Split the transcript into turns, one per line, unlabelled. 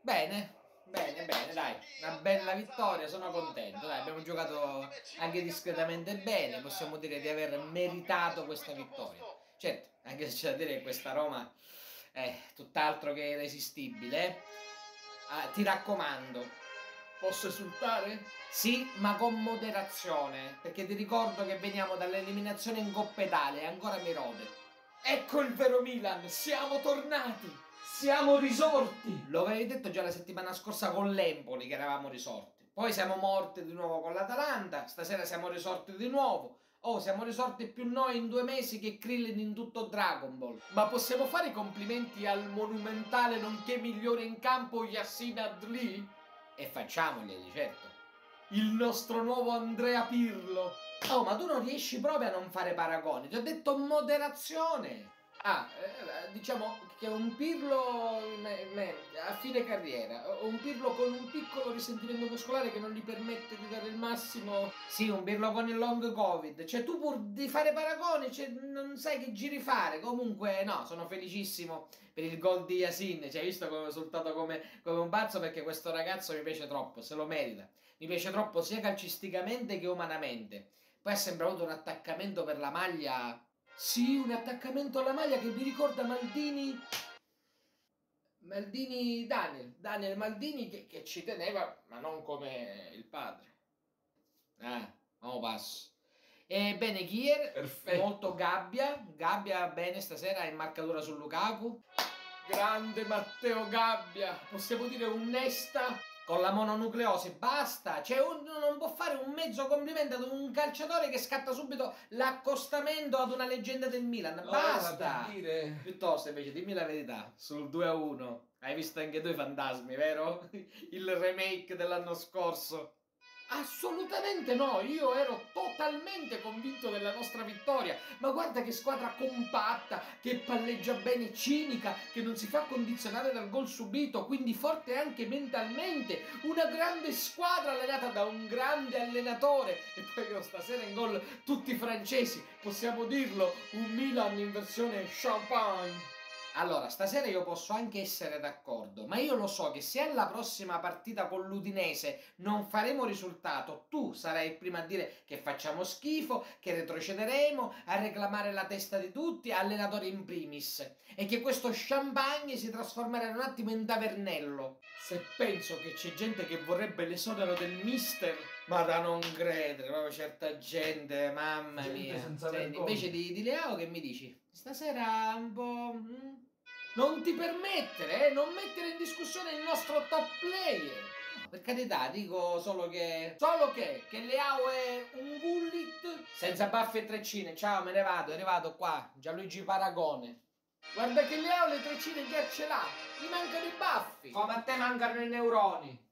Bene, bene, dai, una bella vittoria, sono contento, dai, abbiamo giocato anche discretamente bene, possiamo dire di aver meritato questa vittoria. Certo, anche se c'è da dire che questa Roma è tutt'altro che irresistibile. Ti raccomando,
Posso esultare?
sì, ma con moderazione, perché ti ricordo che veniamo dall'eliminazione in Coppa Italia e ancora mi rode.
Ecco il vero Milan, siamo tornati! Siamo risorti!
Lo avevi detto già la settimana scorsa con l'Empoli che eravamo risorti. Poi siamo morti di nuovo con l'Atalanta. Stasera siamo risorti di nuovo. Oh, siamo risorti più noi in 2 mesi che Krillin in tutto Dragon Ball.
Ma possiamo fare i complimenti al monumentale nonché migliore in campo Yassin Adli?
E facciamoglieli, certo.
Il nostro nuovo Andrea Pirlo!
Oh, ma tu non riesci proprio a non fare paragoni. Ti ho detto moderazione. Diciamo che un Pirlo a fine carriera, un Pirlo con un piccolo risentimento muscolare che non gli permette di dare il massimo. Sì, un Pirlo con il long covid. Cioè, tu pur di fare paragoni, cioè, non sai che giri fare. Comunque, no, sono felicissimo per il gol di Yassin. Cioè, hai visto come è risultato come un pazzo perché questo ragazzo mi piace troppo, se lo merita. Mi piace troppo sia calcisticamente che umanamente. Poi ha sempre avuto un attaccamento per la maglia. Sì, un attaccamento alla maglia che mi ricorda Maldini. Daniel Maldini che ci teneva, ma non come il padre. No passo. Bene, Kier,
Perfetto.
molto Gabbia bene stasera in marcatura su Lukaku.
Grande Matteo Gabbia! Possiamo dire un Nesta?
Con la mononucleosi, basta! Cioè, non può fare un mezzo complimento ad un calciatore che scatta subito l'accostamento ad una leggenda del Milan. Basta!
Per dire...
Piuttosto, invece, dimmi la verità, sul 2-1. Hai visto anche tu i fantasmi, vero? Il remake dell'anno scorso.
Assolutamente no, io ero totalmente convinto della nostra vittoria, ma guarda che squadra compatta, che palleggia bene, cinica, che non si fa condizionare dal gol subito, quindi forte anche mentalmente, una grande squadra allenata da un grande allenatore e poi io stasera in gol tutti francesi, possiamo dirlo, un Milan in versione champagne.
Allora, stasera io posso anche essere d'accordo, ma io lo so che se alla prossima partita con l'Udinese non faremo risultato, tu sarai il primo a dire che facciamo schifo, che retrocederemo, a reclamare la testa di tutti, allenatore in primis, e che questo champagne si trasformerà in un attimo in tavernello.
Se penso che c'è gente che vorrebbe l'esonero del mister,
ma da non credere, proprio certa gente, mamma
gente
mia.
senza
Senti,
vergogna.
invece di Leao che mi dici? Stasera un po'.
Non ti permettere, non mettere in discussione il nostro top player.
No, per carità, dico solo che.
Solo che Leao è un bullet.
Senza baffi e treccine, ciao, me ne vado, è arrivato qua, Gianluigi Paragone.
Guarda che Leao le treccine già ce l'ha, gli mancano i baffi.
Come a te mancano i neuroni.